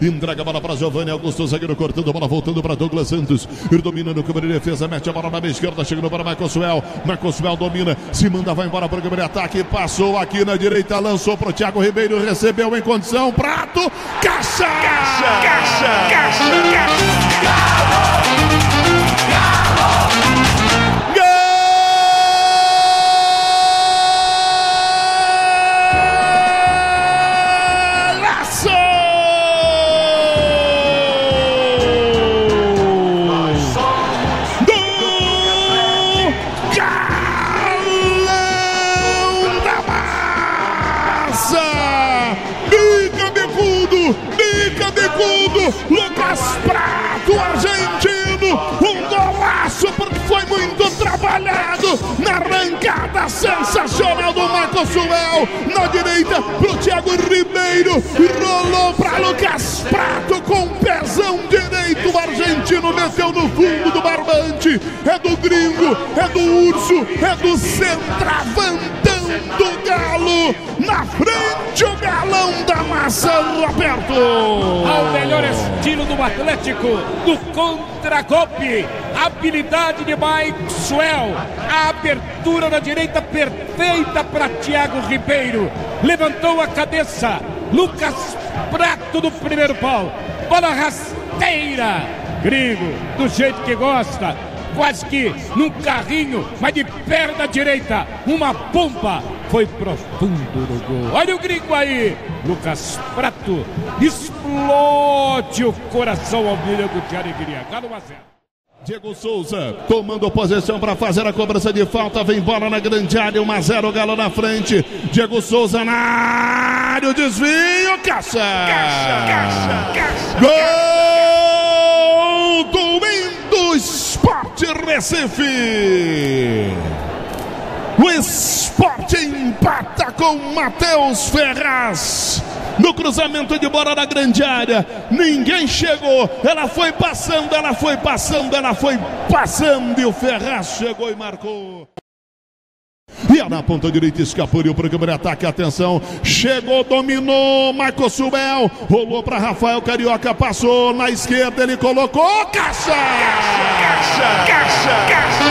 Entrega a bola para Giovanni Augusto, zagueiro cortando a bola, voltando para Douglas Santos. Ele domina no câmera de defesa, mete a bola na meia esquerda, chegando para Marcosuel. Marcosuel domina, se manda, vai embora para o câmera de ataque. Passou aqui na direita, lançou para o Thiago Ribeiro, recebeu em condição. Prato, caixa! Caixa! Caixa! Caixa! Bica bicudo, Lucas Prato, argentino, um golaço porque foi muito trabalhado na arrancada sensacional do Marcosuel, na direita pro Thiago Ribeiro, rolou para Lucas Prato com o pezão direito, o argentino meteu no fundo do barbante, é do gringo, é do urso, é do centravantão do Galo, na frente o galão da massa, Roberto. Ao melhor estilo do Atlético, do contra-golpe, habilidade de Marcosuel, a abertura na direita perfeita para Thiago Ribeiro, levantou a cabeça, Lucas Prato do primeiro pau, bola rasteira, gringo, do jeito que gosta, quase que num carrinho, mas de perna direita, uma pompa, foi profundo no gol. Olha o gringo aí, Lucas Prato, explode o coração ao milhão de alegria. Galo 1 a 0. Diego Souza tomando posição para fazer a cobrança de falta, vem bola na grande área, 1 a 0, Galo na frente. Diego Souza na área, o desvio, caixa! Caixa, caixa, caixa! Gol do Indo Sport Recife! O Sport empata com Matheus Ferraz. No cruzamento de bola na grande área, ninguém chegou, ela foi passando, ela foi passando, ela foi passando e o Ferraz chegou e marcou. E na ponta direita escapou para o câmera de ataque, atenção, chegou, dominou, Marcosuel, rolou para Rafael Carioca, passou na esquerda, ele colocou, caixa! Caixa! Caixa! Caixa!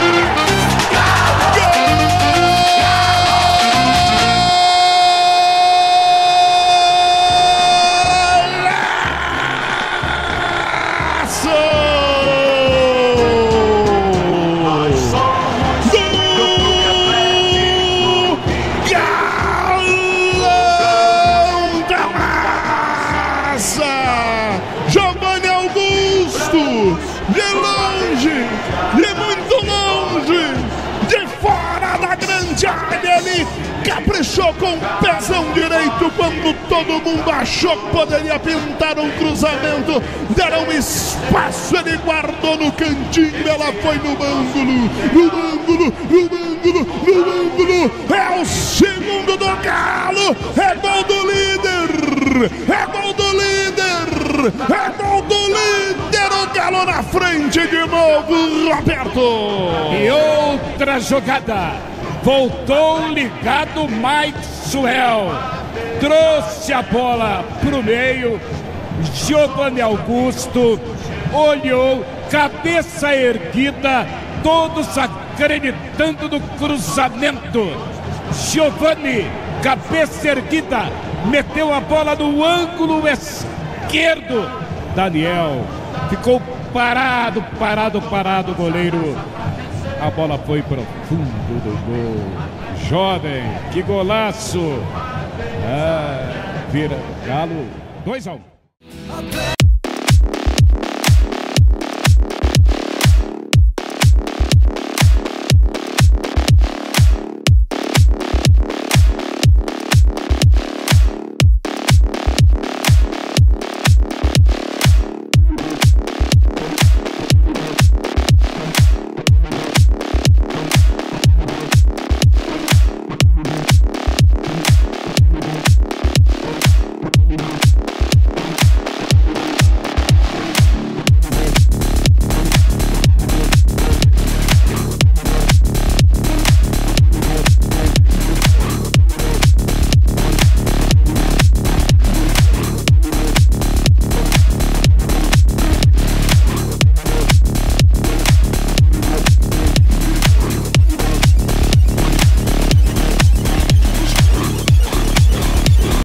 Giovanni Augusto, de longe, de muito longe, de fora da grande área, ele caprichou com o pezão direito quando todo mundo achou que poderia pintar um cruzamento, deram espaço, ele guardou no cantinho, ela foi no ângulo, é o segundo do Galo, é gol do líder, é gol do líder, é gol do líder, o Galo na frente de novo, Roberto. E outra jogada, voltou ligado Marcosuel, trouxe a bola pro meio, Giovanni Augusto olhou, cabeça erguida, todos acreditando no cruzamento. Giovanni, cabeça erguida, meteu a bola no ângulo esquerdo. Daniel ficou parado, o goleiro. A bola foi pro fundo do gol. Jovem, que golaço. Vira Galo 2 a 1.